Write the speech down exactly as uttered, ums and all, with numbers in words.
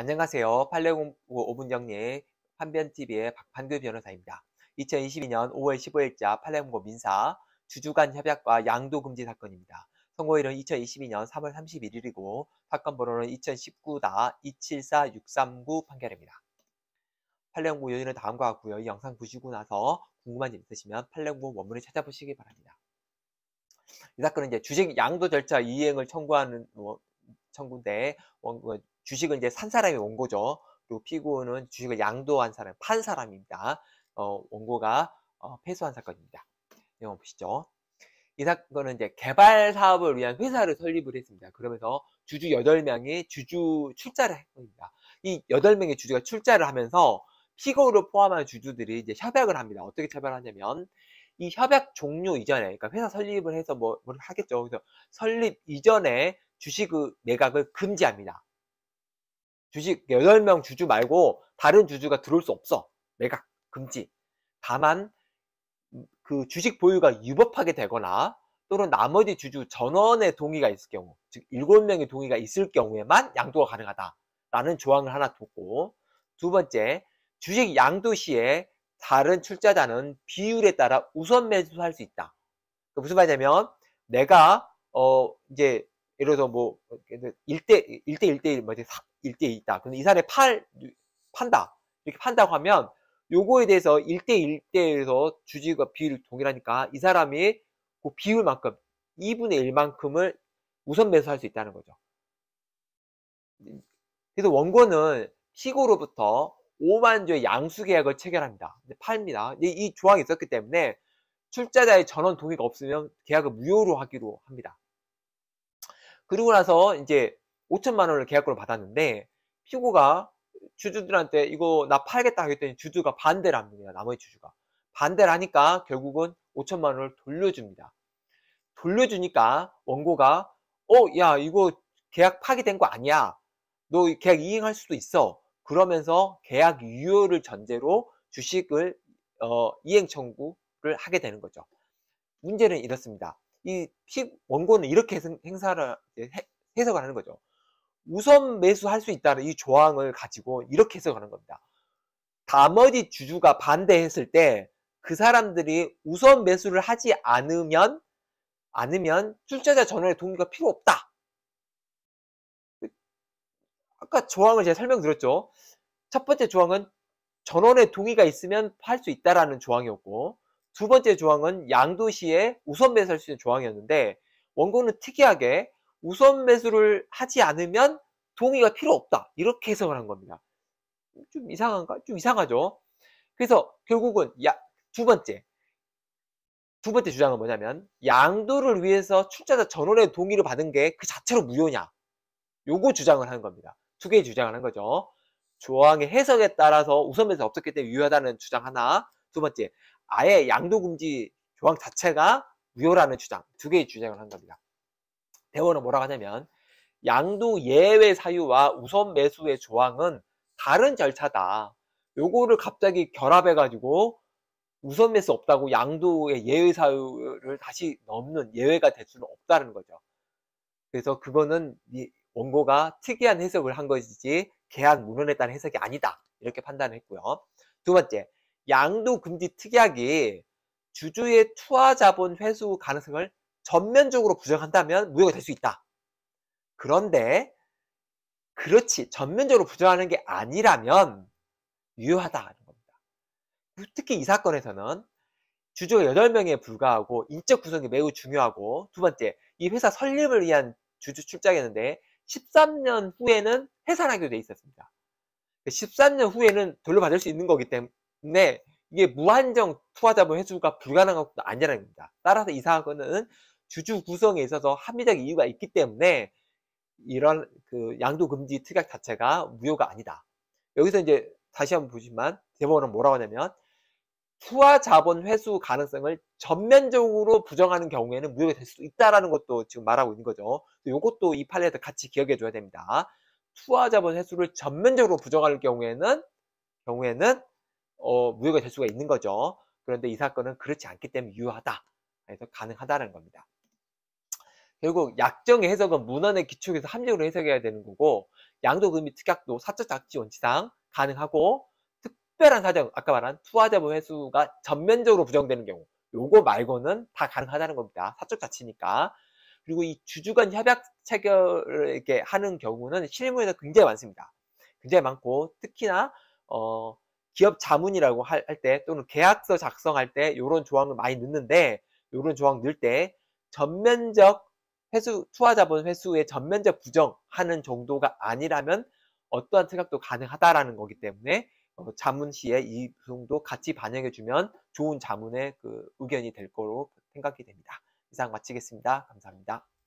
안녕하세요. 팔공오 오 분 정리의 판변티비의 박판규 변호사입니다. 이천이십이 년 오월 십오일자 판례공고 민사 주주간 협약과 양도금지 사건입니다. 선고일은 이천이십이 년 삼월 삼십일일이고 사건 번호는 이천십구 이칠사육삼구 판결입니다. 판례공고 요인은 다음과 같고요. 이 영상 보시고 나서 궁금한 점 있으시면 판례공고 원문을 찾아보시기 바랍니다. 이 사건은 이제 주식 양도 절차 이행을 청구하는 뭐, 청구인데 원, 주식을 이제 산 사람이 원고죠. 그리고 피고는 주식을 양도한 사람, 판 사람입니다. 어, 원고가 어, 패소한 사건입니다. 내용 보시죠. 이 사건은 이제 개발 사업을 위한 회사를 설립을 했습니다. 그러면서 주주 여덟 명이 주주 출자를 했습니다. 이 여덟 명의 주주가 출자를 하면서 피고를 포함한 주주들이 이제 협약을 합니다. 어떻게 협약을 하냐면 이 협약 종료 이전에, 그러니까 회사 설립을 해서 뭐, 뭘 하겠죠. 그래서 설립 이전에 주식 매각을 금지합니다. 주식 여덟 명 주주 말고 다른 주주가 들어올 수 없어. 매각 금지. 다만 그 주식 보유가 유법하게 되거나 또는 나머지 주주 전원의 동의가 있을 경우, 즉 일곱 명의 동의가 있을 경우에만 양도가 가능하다라는 조항을 하나 뒀고, 두 번째, 주식 양도 시에 다른 출자자는 비율에 따라 우선 매수할 수 있다. 무슨 말이냐면 내가 어 이제 예를 들어서 뭐 일 대 일 대 일 대 일 뭐 일 대 이 있다. 근데 이 사람이 팔 판다. 이렇게 판다고 하면 요거에 대해서 일 대 일 대에서 주주가 비율이 동일하니까 이 사람이 그 비율만큼 이분의 일만큼을 우선 매수할 수 있다는 거죠. 그래서 원고는 피고로부터 오만 주의 양수 계약을 체결합니다. 팔입니다. 이 조항이 있었기 때문에 출자자의 전원 동의가 없으면 계약을 무효로 하기로 합니다. 그리고 나서 이제 오천만 원을 계약권을 받았는데 피고가 주주들한테 이거 나 팔겠다 하겠더니 주주가 반대를 합니다. 나머지 주주가 반대를 하니까 결국은 오천만 원을 돌려줍니다. 돌려주니까 원고가 어, 야 이거 계약 파기된 거 아니야. 너 계약 이행할 수도 있어. 그러면서 계약 유효를 전제로 주식을 어, 이행 청구를 하게 되는 거죠. 문제는 이렇습니다. 이 원고는 이렇게 행사를 해석을 하는 거죠. 우선 매수할 수 있다는 이 조항을 가지고 이렇게 해석하는 겁니다. 나머지 주주가 반대했을 때 그 사람들이 우선 매수를 하지 않으면 않으면 출자자 전원의 동의가 필요 없다. 아까 조항을 제가 설명드렸죠. 첫 번째 조항은 전원의 동의가 있으면 할 수 있다라는 조항이었고, 두 번째 조항은 양도 시에 우선 매수할 수 있는 조항이었는데 원고는 특이하게 우선 매수를 하지 않으면 동의가 필요 없다 이렇게 해석을 한 겁니다. 좀 이상한가? 좀 이상하죠. 그래서 결국은 야, 두 번째 두 번째 주장은 뭐냐면 양도를 위해서 출자자 전원의 동의를 받은 게 그 자체로 무효냐, 요거 주장을 하는 겁니다. 두 개의 주장을 한 거죠. 조항의 해석에 따라서 우선 매수가 없었기 때문에 유효하다는 주장 하나, 두 번째 아예 양도금지 조항 자체가 무효라는 주장, 두 개의 주장을 한 겁니다. 대법원은 뭐라고 하냐면 양도 예외 사유와 우선 매수의 조항은 다른 절차다. 요거를 갑자기 결합해가지고 우선 매수 없다고 양도의 예외 사유를 다시 넘는 예외가 될 수는 없다는 거죠. 그래서 그거는 원고가 특이한 해석을 한 것이지 계약 문헌에 따른 해석이 아니다 이렇게 판단을 했고요. 두 번째, 양도금지 특약이 주주의 투하자본 회수 가능성을 전면적으로 부정한다면 무효가 될 수 있다. 그런데 그렇지 전면적으로 부정하는 게 아니라면 유효하다는 겁니다. 특히 이 사건에서는 주주가 여덟 명에 불과하고 인적 구성이 매우 중요하고, 두 번째 이 회사 설립을 위한 주주 출자였는데 십삼 년 후에는 해산하기로 돼 있었습니다. 십삼 년 후에는 돌려받을 수 있는 거기 때문에 이게 무한정 투하자본 회수가 불가능한 것도 아니라는 겁니다. 따라서 이 사건은 주주 구성에 있어서 합리적 이유가 있기 때문에 이런 그 양도금지 특약 자체가 무효가 아니다. 여기서 이제 다시 한번 보시면 대법원은 뭐라고 하냐면 투하자본 회수 가능성을 전면적으로 부정하는 경우에는 무효가 될 수 있다라는 것도 지금 말하고 있는 거죠. 이것도 이 판례에서 같이 기억해 줘야 됩니다. 투하자본 회수를 전면적으로 부정할 경우에는 경우에는 어, 무효가 될 수가 있는 거죠. 그런데 이 사건은 그렇지 않기 때문에 유효하다. 그래서 가능하다는 겁니다. 결국 약정의 해석은 문헌의 기초에서 합리적으로 해석해야 되는 거고, 양도금 및 특약도 사적 자치 원칙상 가능하고, 특별한 사정, 아까 말한 투하자본 회수가 전면적으로 부정되는 경우, 요거 말고는 다 가능하다는 겁니다. 사적 자치니까. 그리고 이 주주 간 협약 체결을 이렇게 하는 경우는 실무에서 굉장히 많습니다. 굉장히 많고, 특히나 어, 기업 자문이라고 할 때 또는 계약서 작성할 때 이런 조항을 많이 넣는데, 이런 조항 넣을 때 전면적 회수, 투하자본 회수의 전면적 부정하는 정도가 아니라면 어떠한 특약도 가능하다라는 거기 때문에 어, 자문 시에 이 부분도 같이 반영해주면 좋은 자문의 그 의견이 될 거로 생각이 됩니다. 이상 마치겠습니다. 감사합니다.